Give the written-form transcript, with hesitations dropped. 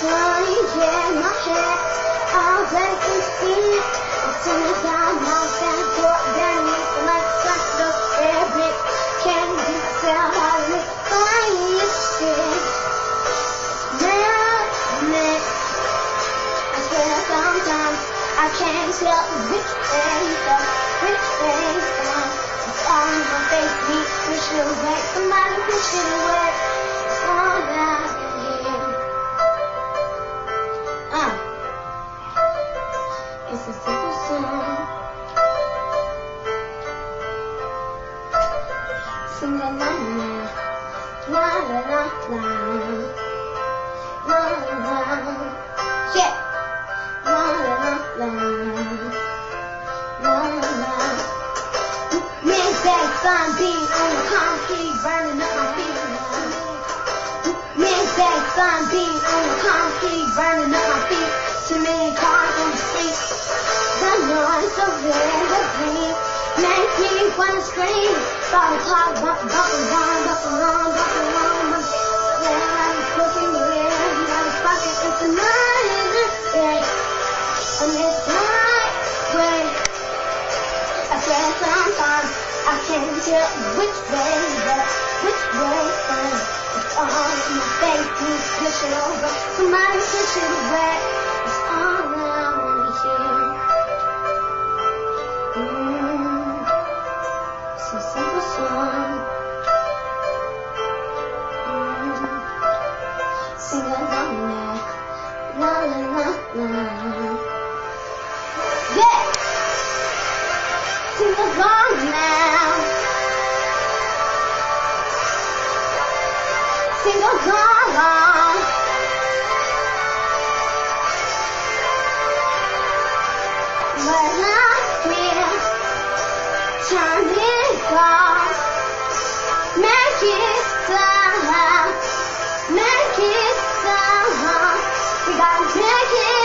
money in my head, all day and speed. Until the time I stand for underneath the light, such the fabric. Can't do myself out of it. Why you sit? Madness. I swear sometimes I can't tell which way's up, which way's down. It's all in my face, me push it away. Somebody push it away. It's all that I can hear. It's a simple song. Sing along now. La la la la. La la la. Yeah. La la la la. La la. Midday sun beam on the concrete, burning up my feet. Midday sun beam on the concrete, burning up my feet. Too many cars on the street. The noise of evergreen make me wanna scream. Bottle talk, bump around, bump around, bump around. Yeah, I'm looking real, motherfucker. It's a night, yeah. And it's night, way. I swear sometimes I can't tell which way up, which way down. It's all in my face, please push it over. Somebody push it away. It's all that I wanna hear. It's a simple song. Sing along now. La la la la. Yeah! Sing along now. Sing along. When I feel, turn it on. Make it stop. Make it stop. We gotta make it